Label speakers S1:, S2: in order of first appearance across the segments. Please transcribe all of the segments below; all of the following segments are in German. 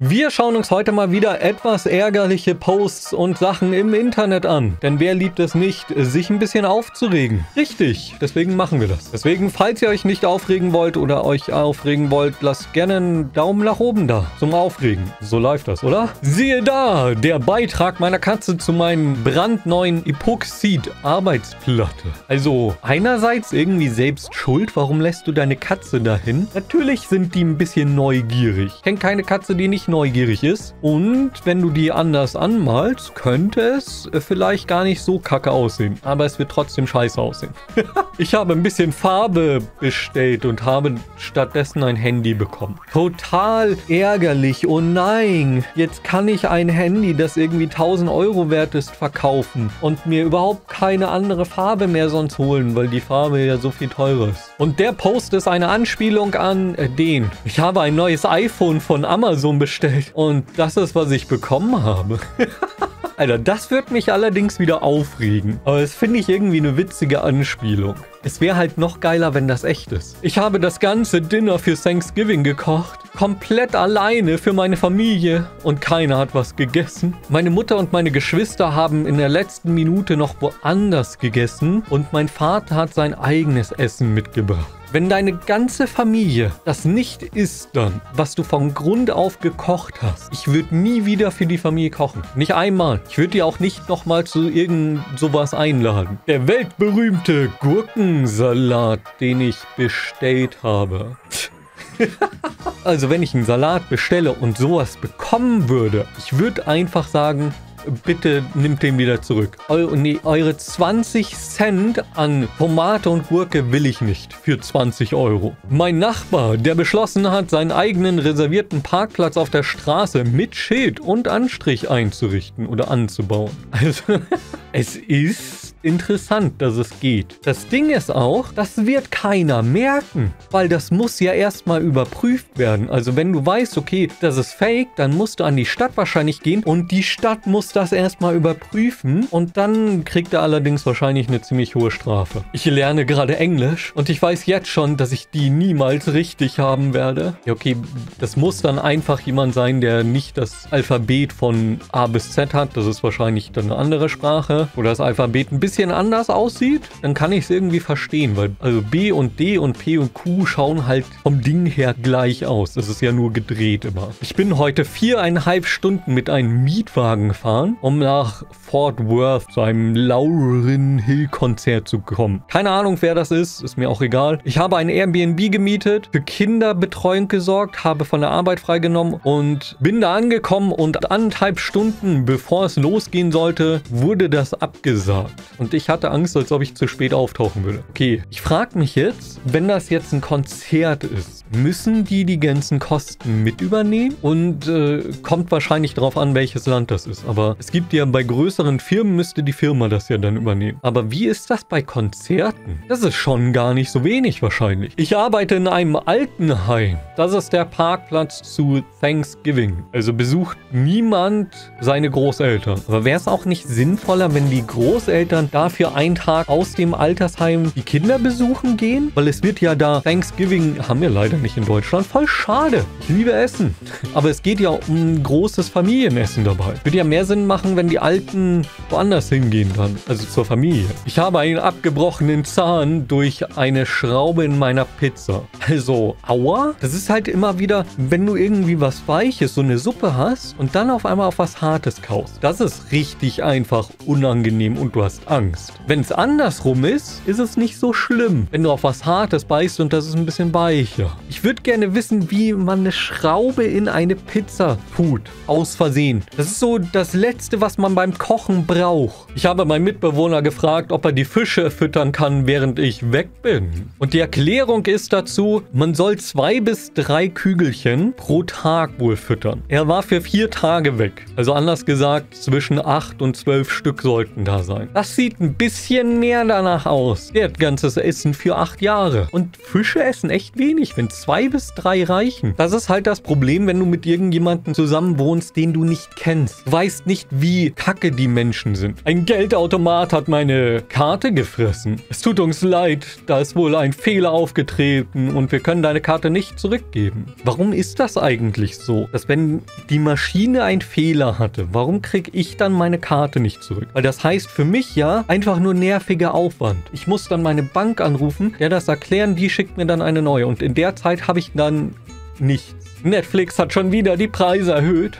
S1: Wir schauen uns heute mal wieder etwas ärgerliche Posts und Sachen im Internet an. Denn wer liebt es nicht, sich ein bisschen aufzuregen? Richtig, deswegen machen wir das. Deswegen, falls ihr euch nicht aufregen wollt oder euch aufregen wollt, lasst gerne einen Daumen nach oben da zum Aufregen. So läuft das, oder? Siehe da, der Beitrag meiner Katze zu meinem brandneuen Epoxid-Arbeitsplatte. Also, einerseits irgendwie selbst schuld, warum lässt du deine Katze dahin? Natürlich sind die ein bisschen neugierig. Ich kenne keine Katze, die nicht neugierig ist. Und wenn du die anders anmalst, könnte es vielleicht gar nicht so kacke aussehen. Aber es wird trotzdem scheiße aussehen. Ich habe ein bisschen Farbe bestellt und habe stattdessen ein Handy bekommen. Total ärgerlich. Oh nein, jetzt kann ich ein Handy, das irgendwie 1000 Euro wert ist, verkaufen und mir überhaupt keine andere Farbe mehr sonst holen, weil die Farbe ja so viel teurer ist. Und der Post ist eine Anspielung an den. Ich habe ein neues iPhone von Amazon bestellt und das ist, was ich bekommen habe. Alter, das wird mich allerdings wieder aufregen. Aber das finde ich irgendwie eine witzige Anspielung. Es wäre halt noch geiler, wenn das echt ist. Ich habe das ganze Dinner für Thanksgiving gekocht. Komplett alleine für meine Familie. Und keiner hat was gegessen. Meine Mutter und meine Geschwister haben in der letzten Minute noch woanders gegessen. Und mein Vater hat sein eigenes Essen mitgebracht. Wenn deine ganze Familie das nicht isst dann, was du von Grund auf gekocht hast, ich würde nie wieder für die Familie kochen. Nicht einmal. Ich würde die auch nicht nochmal zu irgend sowas einladen. Der weltberühmte Gurkensalat, den ich bestellt habe. Also wenn ich einen Salat bestelle und sowas bekommen würde, ich würde einfach sagen, bitte nimmt den wieder zurück. Eure 20 Cent an Tomate und Gurke will ich nicht für 20 Euro. Mein Nachbar, der beschlossen hat, seinen eigenen reservierten Parkplatz auf der Straße mit Schild und Anstrich einzurichten oder anzubauen. Also, es ist interessant, dass es geht. Das Ding ist auch, das wird keiner merken, weil das muss ja erstmal überprüft werden. Also wenn du weißt, okay, das ist fake, dann musst du an die Stadt wahrscheinlich gehen und die Stadt muss das erstmal überprüfen und dann kriegt er allerdings wahrscheinlich eine ziemlich hohe Strafe. Ich lerne gerade Englisch und ich weiß jetzt schon, dass ich die niemals richtig haben werde. Ja, okay, das muss dann einfach jemand sein, der nicht das Alphabet von A bis Z hat. Das ist wahrscheinlich dann eine andere Sprache, wo das Alphabet ein bisschen anders aussieht. Dann kann ich es irgendwie verstehen, weil also B und D und P und Q schauen halt vom Ding her gleich aus. Das ist ja nur gedreht immer. Ich bin heute 4,5 Stunden mit einem Mietwagen gefahren, um nach Fort Worth zu einem Lauryn Hill Konzert zu kommen. Keine Ahnung, wer das ist mir auch egal. Ich habe ein Airbnb gemietet, für Kinderbetreuung gesorgt, habe von der Arbeit freigenommen und bin da angekommen und 1,5 Stunden bevor es losgehen sollte, wurde das abgesagt. Und ich hatte Angst, als ob ich zu spät auftauchen würde. Okay, ich frage mich jetzt, wenn das jetzt ein Konzert ist, müssen die ganzen Kosten mit übernehmen? Und kommt wahrscheinlich darauf an, welches Land das ist. Aber es gibt ja bei größeren Firmen, müsste die Firma das ja dann übernehmen. Aber wie ist das bei Konzerten? Das ist schon gar nicht so wenig wahrscheinlich. Ich arbeite in einem Altenheim. Das ist der Parkplatz zu Thanksgiving. Also besucht niemand seine Großeltern. Aber wäre es auch nicht sinnvoller, wenn die Großeltern dafür einen Tag aus dem Altersheim die Kinder besuchen gehen? Weil es wird ja da Thanksgiving, haben wir leider nicht in Deutschland. Voll schade. Ich liebe Essen. Aber es geht ja um ein großes Familienessen dabei. Würde ja mehr Sinn machen, wenn die Alten woanders hingehen dann. Also zur Familie. Ich habe einen abgebrochenen Zahn durch eine Schraube in meiner Pizza. Also, aua. Das ist halt immer wieder, wenn du irgendwie was Weiches, so eine Suppe hast und dann auf einmal auf was Hartes kaust. Das ist richtig einfach unangenehm und du hast Angst. Wenn es andersrum ist, ist es nicht so schlimm. Wenn du auf was Hartes beißt und das ist ein bisschen weicher. Ich würde gerne wissen, wie man eine Schraube in eine Pizza tut. Aus Versehen. Das ist so das Letzte, was man beim Kochen braucht. Ich habe meinen Mitbewohner gefragt, ob er die Fische füttern kann, während ich weg bin. Und die Erklärung ist dazu, man soll 2 bis 3 Kügelchen pro Tag wohl füttern. Er war für 4 Tage weg. Also anders gesagt, zwischen 8 und 12 Stück sollten da sein. Das sieht sieht ein bisschen mehr danach aus. Der hat ganzes Essen für 8 Jahre. Und Fische essen echt wenig, wenn 2 bis 3 reichen. Das ist halt das Problem, wenn du mit irgendjemandem zusammen wohnst, den du nicht kennst. Du weißt nicht, wie kacke die Menschen sind. Ein Geldautomat hat meine Karte gefressen. Es tut uns leid, da ist wohl ein Fehler aufgetreten und wir können deine Karte nicht zurückgeben. Warum ist das eigentlich so? Dass wenn die Maschine einen Fehler hatte, warum kriege ich dann meine Karte nicht zurück? Weil das heißt für mich ja einfach nur nerviger Aufwand. Ich muss dann meine Bank anrufen, der das erklären, die schickt mir dann eine neue. Und in der Zeit habe ich dann nichts. Netflix hat schon wieder die Preise erhöht.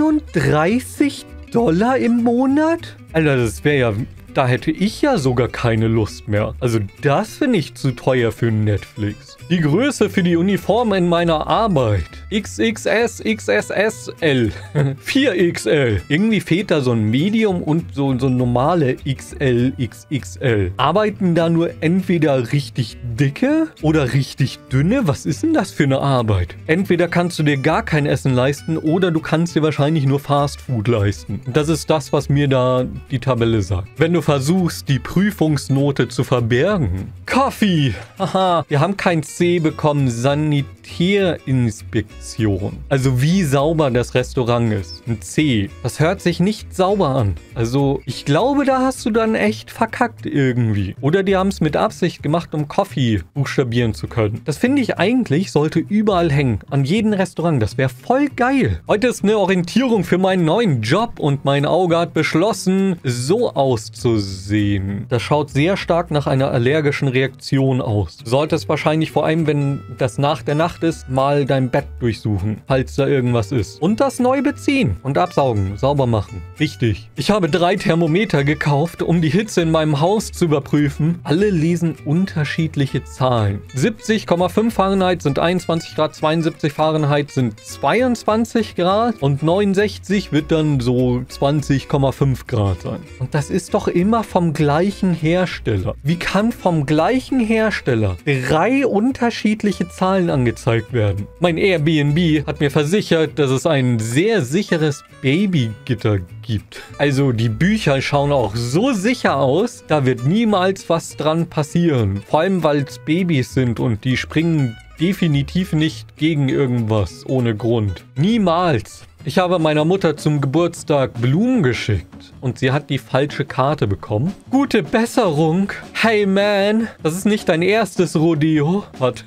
S1: 31 $ im Monat? Alter, das wäre ja... Da hätte ich ja sogar keine Lust mehr. Also das finde ich zu teuer für Netflix. Die Größe für die Uniform in meiner Arbeit. XXS, XSSL, 4XL. Irgendwie fehlt da so ein Medium und so ein normale XL, XXL. Arbeiten da nur entweder richtig dicke oder richtig dünne? Was ist denn das für eine Arbeit? Entweder kannst du dir gar kein Essen leisten oder du kannst dir wahrscheinlich nur Fast Food leisten. Das ist das, was mir da die Tabelle sagt. Wenn du versuchst, die Prüfungsnote zu verbergen. Kaffee! Haha, wir haben kein C bekommen. Sanitärinspektion. Also wie sauber das Restaurant ist. Ein C. Das hört sich nicht sauber an. Also ich glaube, da hast du dann echt verkackt irgendwie. Oder die haben es mit Absicht gemacht, um Coffee buchstabieren zu können. Das finde ich eigentlich, sollte überall hängen. An jedem Restaurant. Das wäre voll geil. Heute ist eine Orientierung für meinen neuen Job und mein Auge hat beschlossen, so auszusehen. Das schaut sehr stark nach einer allergischen Reaktion aus. Du solltest wahrscheinlich vor allem, wenn das nach der Nacht ist, mal dein Bett durchsuchen, falls da irgendwas ist. Und das neu beziehen und absaugen, sauber machen. Wichtig. Ich habe 3 Thermometer gekauft, um die Hitze in meinem Haus zu überprüfen. Alle lesen unterschiedliche Zahlen. 70,5 Fahrenheit sind 21 Grad, 72 Fahrenheit sind 22 Grad und 69 wird dann so 20,5 Grad sein. Und das ist doch immer vom gleichen Hersteller. Wie kann vom gleichen Hersteller 3 unterschiedliche Zahlen angezeigt werden? Mein Airbnb hat mir versichert, dass es ein sehr sicheres Babygitter gibt. Also die Bücher schauen auch so sicher aus, da wird niemals was dran passieren. Vor allem, weil es Babys sind und die springen definitiv nicht gegen irgendwas ohne Grund. Niemals. Ich habe meiner Mutter zum Geburtstag Blumen geschickt und sie hat die falsche Karte bekommen. Gute Besserung. Hey man, das ist nicht dein erstes Rodeo. Was?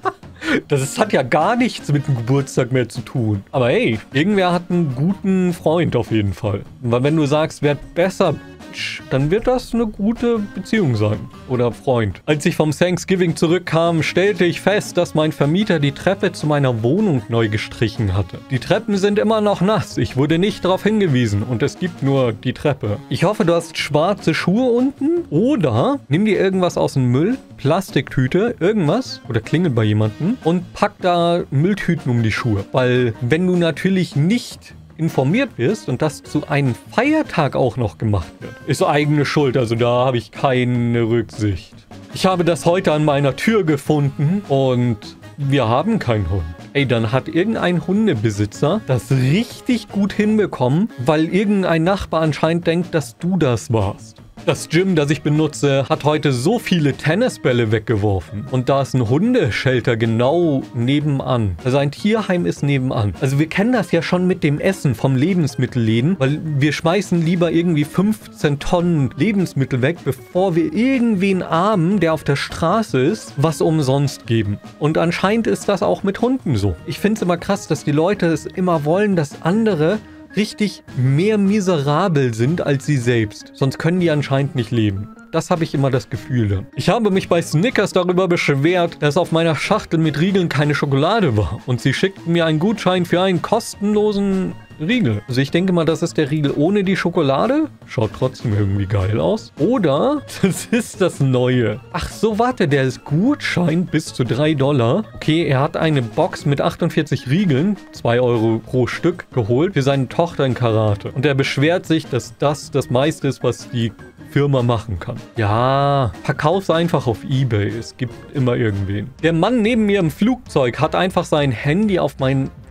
S1: Das hat ja gar nichts mit dem Geburtstag mehr zu tun. Aber hey, irgendwer hat einen guten Freund auf jeden Fall. Weil wenn du sagst, werd besser, dann wird das eine gute Beziehung sein. Oder Freund. Als ich vom Thanksgiving zurückkam, stellte ich fest, dass mein Vermieter die Treppe zu meiner Wohnung neu gestrichen hatte. Die Treppen sind immer noch nass. Ich wurde nicht darauf hingewiesen und es gibt nur die Treppe. Ich hoffe, du hast schwarze Schuhe unten oder nimm dir irgendwas aus dem Müll, Plastiktüte, irgendwas oder klingel bei jemandem und pack da Mülltüten um die Schuhe. Weil wenn du natürlich nicht informiert wirst und das zu einem Feiertag auch noch gemacht wird, ist eigene Schuld, also da habe ich keine Rücksicht. Ich habe das heute an meiner Tür gefunden und wir haben keinen Hund. Ey, dann hat irgendein Hundebesitzer das richtig gut hinbekommen, weil irgendein Nachbar anscheinend denkt, dass du das warst. Das Gym, das ich benutze, hat heute so viele Tennisbälle weggeworfen. Und da ist ein Hundeshelter genau nebenan. Also ein Tierheim ist nebenan. Also wir kennen das ja schon mit dem Essen vom Lebensmittelläden, weil wir schmeißen lieber irgendwie 15 Tonnen Lebensmittel weg, bevor wir irgendwen Armen, der auf der Straße ist, was umsonst geben. Und anscheinend ist das auch mit Hunden so. Ich finde es immer krass, dass die Leute es immer wollen, dass andere richtig mehr miserabel sind als sie selbst. Sonst können die anscheinend nicht leben. Das habe ich immer das Gefühl dann. Ich habe mich bei Snickers darüber beschwert, dass auf meiner Schachtel mit Riegeln keine Schokolade war. Und sie schickten mir einen Gutschein für einen kostenlosen Riegel. Also ich denke mal, das ist der Riegel ohne die Schokolade. Schaut trotzdem irgendwie geil aus. Oder das ist das Neue. Ach so, warte, der ist Gutschein bis zu $3. Okay, er hat eine Box mit 48 Riegeln, 2 € pro Stück, geholt für seine Tochter in Karate. Und er beschwert sich, dass das meiste ist, was die Firma machen kann. Ja, verkauf's einfach auf eBay. Es gibt immer irgendwen. Der Mann neben mir im Flugzeug hat einfach sein Handy auf mein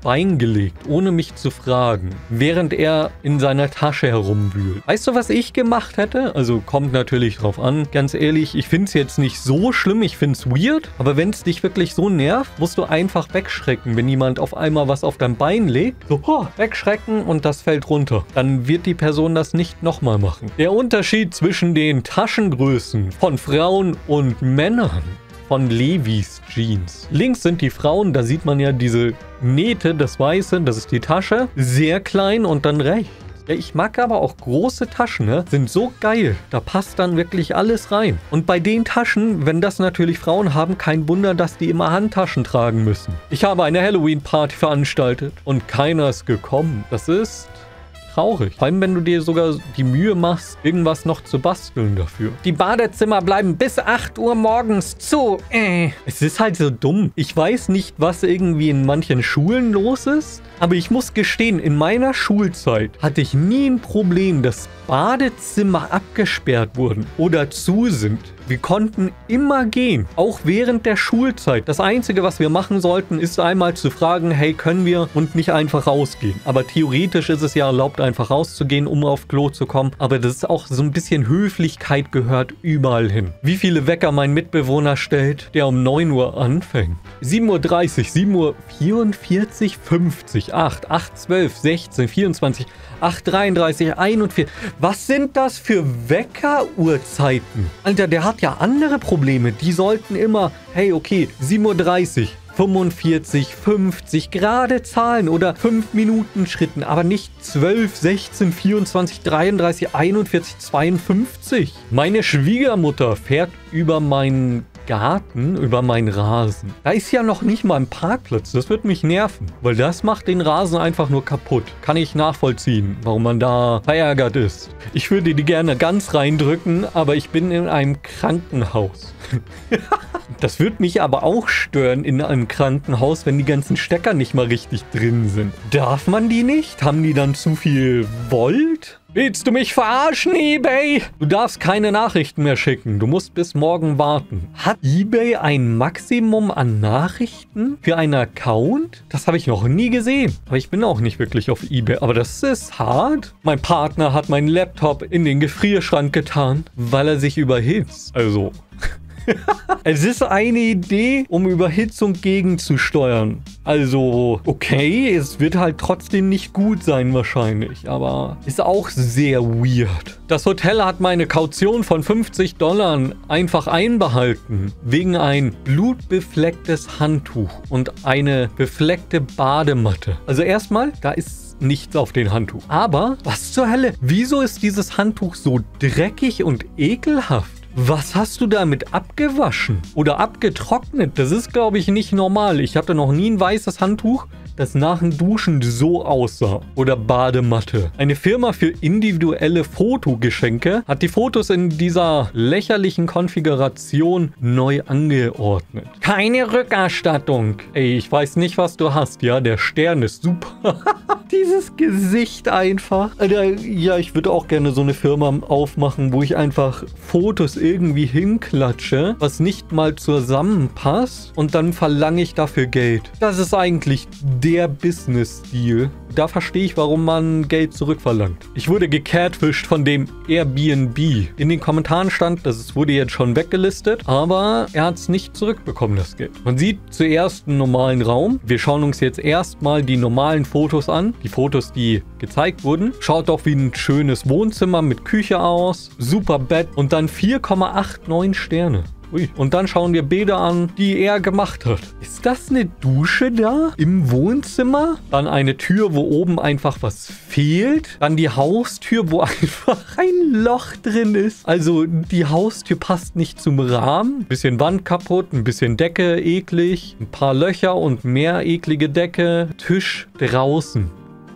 S1: Bein gelegt, ohne mich zu fragen, während er in seiner Tasche herumwühlt. Weißt du, was ich gemacht hätte? Also kommt natürlich drauf an. Ganz ehrlich, ich finde es jetzt nicht so schlimm, ich finde es weird, aber wenn es dich wirklich so nervt, musst du einfach wegschrecken, wenn jemand auf einmal was auf dein Bein legt. So, wegschrecken und das fällt runter. Dann wird die Person das nicht nochmal machen. Der Unterschied zwischen den Taschengrößen von Frauen und Männern von Levi's Jeans. Links sind die Frauen, da sieht man ja diese Nähte, das Weiße, das ist die Tasche. Sehr klein und dann rechts. Ja, ich mag aber auch große Taschen, ne? Sind so geil. Da passt dann wirklich alles rein. Und bei den Taschen, wenn das natürlich Frauen haben, kein Wunder, dass die immer Handtaschen tragen müssen. Ich habe eine Halloween-Party veranstaltet und keiner ist gekommen. Das ist traurig. Vor allem, wenn du dir sogar die Mühe machst, irgendwas noch zu basteln dafür. Die Badezimmer bleiben bis 8 Uhr morgens zu. Es ist halt so dumm. Ich weiß nicht, was irgendwie in manchen Schulen los ist, aber ich muss gestehen, in meiner Schulzeit hatte ich nie ein Problem, dass Badezimmer abgesperrt wurden oder zu sind. Wir konnten immer gehen, auch während der Schulzeit. Das Einzige, was wir machen sollten, ist einmal zu fragen, hey, können wir und nicht einfach rausgehen. Aber theoretisch ist es ja erlaubt, einfach rauszugehen, um auf Klo zu kommen. Aber das ist auch so ein bisschen Höflichkeit gehört überall hin. Wie viele Wecker mein Mitbewohner stellt, der um 9 Uhr anfängt. 7:30 Uhr, 7:44 Uhr, 50, 8, 8:12, 16, 24, 8:33, 41. Was sind das für Weckeruhrzeiten? Alter, der hat ja andere Probleme. Die sollten immer, hey, okay, 7:30 Uhr, 45, 50, gerade Zahlen oder 5 Minuten Schritten, aber nicht 12, 16, 24, 33, 41, 52. Meine Schwiegermutter fährt über meinen Garten, über meinen Rasen. Da ist ja noch nicht mal ein Parkplatz. Das wird mich nerven, weil das macht den Rasen einfach nur kaputt. Kann ich nachvollziehen, warum man da verärgert ist. Ich würde die gerne ganz reindrücken, aber ich bin in einem Krankenhaus. Das würde mich aber auch stören in einem Krankenhaus, wenn die ganzen Stecker nicht mal richtig drin sind. Darf man die nicht? Haben die dann zu viel Volt? Willst du mich verarschen, eBay? Du darfst keine Nachrichten mehr schicken. Du musst bis morgen warten. Hat eBay ein Maximum an Nachrichten für einen Account? Das habe ich noch nie gesehen. Aber ich bin auch nicht wirklich auf eBay. Aber das ist hart. Mein Partner hat meinen Laptop in den Gefrierschrank getan, weil er sich überhitzt. Also... Es ist eine Idee, um Überhitzung gegenzusteuern. Also, okay, es wird halt trotzdem nicht gut sein wahrscheinlich, aber ist auch sehr weird. Das Hotel hat meine Kaution von $50 einfach einbehalten, wegen ein blutbeflecktes Handtuch und eine befleckte Badematte. Also erstmal, da ist nichts auf dem Handtuch. Aber, was zur Hölle? Wieso ist dieses Handtuch so dreckig und ekelhaft? Was hast du damit abgewaschen? Oder abgetrocknet? Das ist, glaube ich, nicht normal. Ich hatte noch nie ein weißes Handtuch, das nach dem Duschen so aussah. Oder Badematte. Eine Firma für individuelle Fotogeschenke hat die Fotos in dieser lächerlichen Konfiguration neu angeordnet. Keine Rückerstattung. Ey, ich weiß nicht, was du hast. Ja, der Stern ist super. Dieses Gesicht einfach. Alter, ja, ich würde auch gerne so eine Firma aufmachen, wo ich einfach Fotos irgendwie hinklatsche, was nicht mal zusammenpasst und dann verlange ich dafür Geld. Das ist eigentlich der Business-Deal. Da verstehe ich, warum man Geld zurückverlangt. Ich wurde gecatfished von dem Airbnb. In den Kommentaren stand, dass es wurde jetzt schon weggelistet, aber er hat es nicht zurückbekommen, das Geld. Man sieht zuerst einen normalen Raum. Wir schauen uns jetzt erstmal die normalen Fotos an. Die Fotos, die gezeigt wurden. Schaut doch wie ein schönes Wohnzimmer mit Küche aus. Super Bett und dann 4,89 Sterne. Ui. Und dann schauen wir Bilder an, die er gemacht hat. Ist das eine Dusche da im Wohnzimmer? Dann eine Tür, wo oben einfach was fehlt. Dann die Haustür, wo einfach ein Loch drin ist. Also die Haustür passt nicht zum Rahmen. Ein bisschen Wand kaputt, ein bisschen Decke eklig. Ein paar Löcher und mehr eklige Decke. Tisch draußen.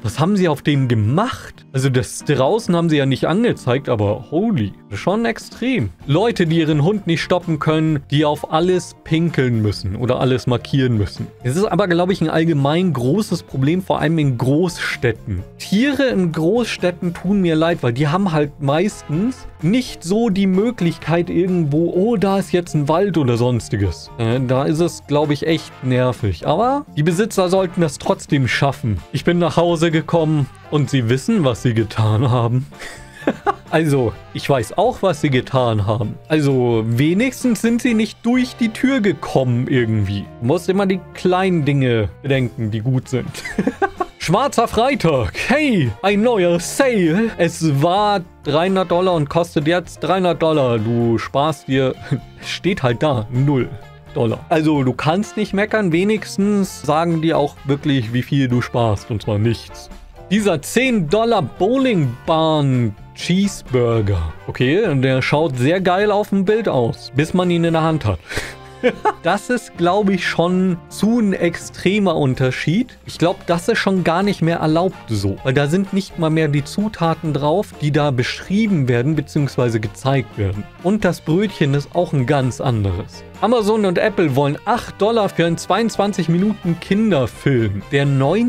S1: Was haben sie auf dem gemacht? Also das draußen haben sie ja nicht angezeigt, aber holy, schon extrem. Leute, die ihren Hund nicht stoppen können, die auf alles pinkeln müssen oder alles markieren müssen. Es ist aber, glaube ich, ein allgemein großes Problem, vor allem in Großstädten. Tiere in Großstädten tun mir leid, weil die haben halt meistens nicht so die Möglichkeit irgendwo, oh, da ist jetzt ein Wald oder sonstiges. Da ist es, glaube ich, echt nervig. Aber die Besitzer sollten das trotzdem schaffen. Ich bin nach Hause gekommen und sie wissen, was sie getan haben. Also, ich weiß auch, was sie getan haben. Also, wenigstens sind sie nicht durch die Tür gekommen irgendwie. Du musst immer die kleinen Dinge bedenken, die gut sind. Schwarzer Freitag. Hey, ein neuer Sale. Es war $300 und kostet jetzt $300. Du sparst dir, steht halt da, $0. Also du kannst nicht meckern, wenigstens sagen die auch wirklich, wie viel du sparst, und zwar nichts. Dieser $10 Bowlingbahn Cheeseburger. Okay, der schaut sehr geil auf dem Bild aus, bis man ihn in der Hand hat. Das ist, glaube ich, schon zu ein extremer Unterschied. Ich glaube, das ist schon gar nicht mehr erlaubt so. Weil da sind nicht mal mehr die Zutaten drauf, die da beschrieben werden bzw. gezeigt werden. Und das Brötchen ist auch ein ganz anderes. Amazon und Apple wollen $8 für einen 22 Minuten Kinderfilm, der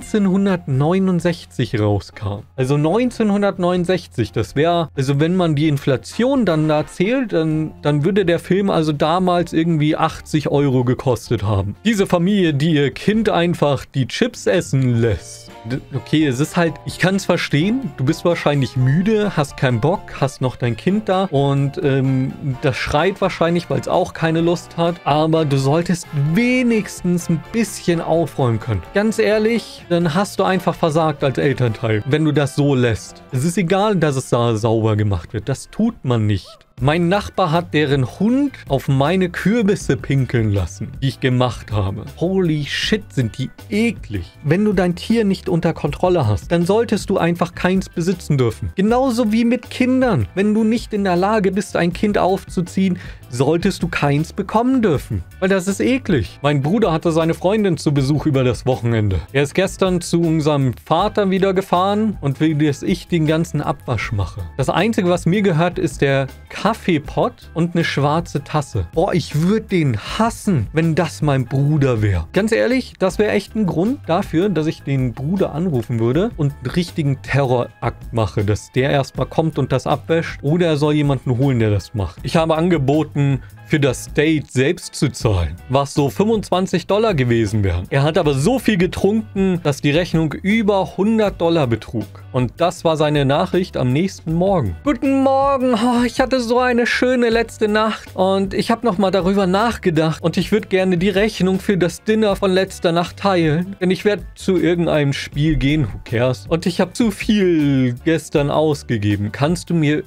S1: 1969 rauskam. Also 1969, das wäre, also wenn man die Inflation dann da zählt, dann würde der Film also damals irgendwie 80 € gekostet haben. Diese Familie, die ihr Kind einfach die Chips essen lässt. Okay, es ist halt, ich kann es verstehen, du bist wahrscheinlich müde, hast keinen Bock, hast noch dein Kind da und das schreit wahrscheinlich, weil es auch keine Lust hat, aber du solltest wenigstens ein bisschen aufräumen können. Ganz ehrlich, dann hast du einfach versagt als Elternteil, wenn du das so lässt. Es ist egal, dass es da sauber gemacht wird, das tut man nicht. Mein Nachbar hat deren Hund auf meine Kürbisse pinkeln lassen, die ich gemacht habe. Holy shit, sind die eklig. Wenn du dein Tier nicht unter Kontrolle hast, dann solltest du einfach keins besitzen dürfen. Genauso wie mit Kindern. Wenn du nicht in der Lage bist, ein Kind aufzuziehen, solltest du keins bekommen dürfen. Weil das ist eklig. Mein Bruder hatte seine Freundin zu Besuch über das Wochenende. Er ist gestern zu unserem Vater wieder gefahren und will, dass ich den ganzen Abwasch mache. Das Einzige, was mir gehört, ist der Kaffeepott und eine schwarze Tasse. Boah, ich würde den hassen, wenn das mein Bruder wäre. Ganz ehrlich, das wäre echt ein Grund dafür, dass ich den Bruder anrufen würde und einen richtigen Terrorakt mache, dass der erstmal kommt und das abwäscht oder er soll jemanden holen, der das macht. Ich habe angeboten, für das Date selbst zu zahlen, was so $25 gewesen wären. Er hat aber so viel getrunken, dass die Rechnung über $100 betrug. Und das war seine Nachricht am nächsten Morgen. Guten Morgen, oh, ich hatte so eine schöne letzte Nacht und ich habe nochmal darüber nachgedacht und ich würde gerne die Rechnung für das Dinner von letzter Nacht teilen, denn ich werde zu irgendeinem Spiel gehen, who cares? Und ich habe zu viel gestern ausgegeben. Kannst du mir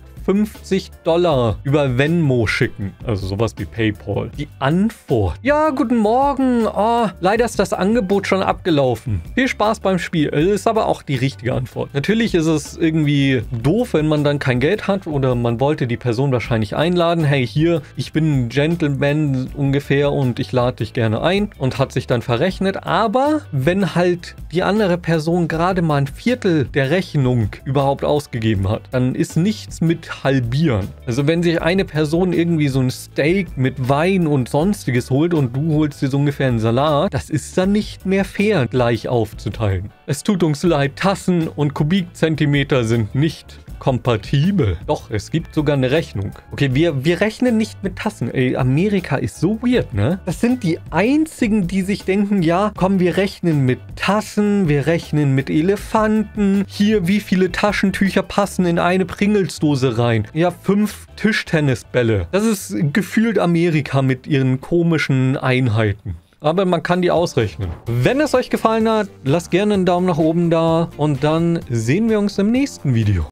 S1: $50 über Venmo schicken. Also sowas wie PayPal. Die Antwort. Ja, guten Morgen. Oh, leider ist das Angebot schon abgelaufen. Viel Spaß beim Spiel. Ist aber auch die richtige Antwort. Natürlich ist es irgendwie doof, wenn man dann kein Geld hat oder man wollte die Person wahrscheinlich einladen. Hey, hier, ich bin ein Gentleman ungefähr und ich lade dich gerne ein und hat sich dann verrechnet. Aber wenn halt die andere Person gerade mal ein Viertel der Rechnung überhaupt ausgegeben hat, dann ist nichts mit halbieren. Also wenn sich eine Person irgendwie so ein Steak mit Wein und sonstiges holt und du holst dir so ungefähr einen Salat, das ist dann nicht mehr fair, gleich aufzuteilen. Es tut uns leid, Tassen und Kubikzentimeter sind nicht kompatibel. Doch, es gibt sogar eine Rechnung. Okay, wir rechnen nicht mit Tassen. Ey, Amerika ist so weird, ne? Das sind die einzigen, die sich denken, ja, komm, wir rechnen mit Tassen, wir rechnen mit Elefanten. Hier, wie viele Taschentücher passen in eine Pringelsdose rein? Ja, 5 Tischtennisbälle. Das ist gefühlt Amerika mit ihren komischen Einheiten. Aber man kann die ausrechnen. Wenn es euch gefallen hat, lasst gerne einen Daumen nach oben da und dann sehen wir uns im nächsten Video.